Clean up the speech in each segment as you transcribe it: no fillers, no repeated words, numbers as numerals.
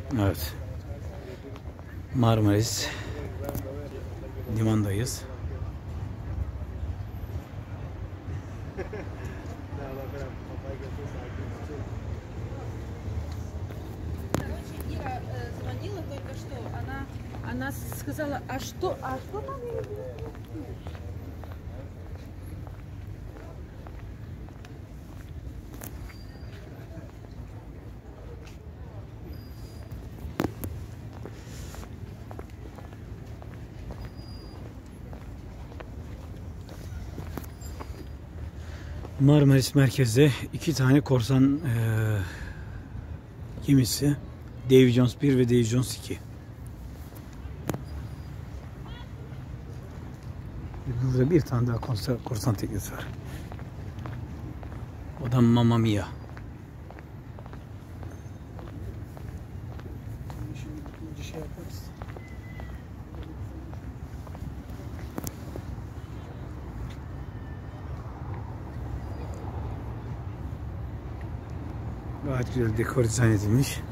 Evet. Marmaris limandayız. Звонила только что, она сказала, а что нам? Marmaris merkezde 2 tane korsan gemisi, Davy Jones 1 ve Davy Jones 2. Burada bir tane daha korsan teknesi var. O da Mamma Mia. Gayet güzel dekor dizayn edilmiş.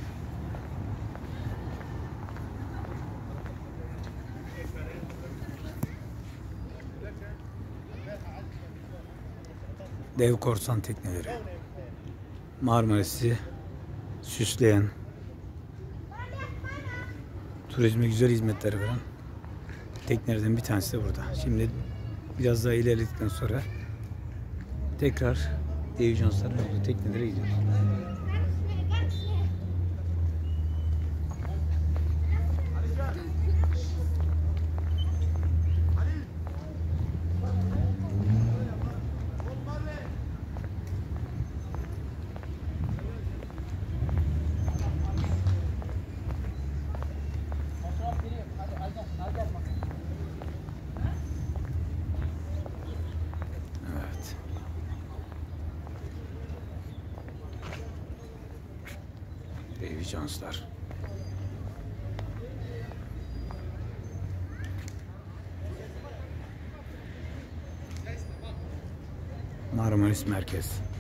Dev korsan tekneleri. Marmaris'i süsleyen, turizme güzel hizmetler veren teknelerden bir tanesi de burada. Şimdi biraz daha ilerledikten sonra tekrar Davy Jones'ların olduğu teknelere gidiyoruz. Evet. Davy Jones'lar. Marmaris merkez.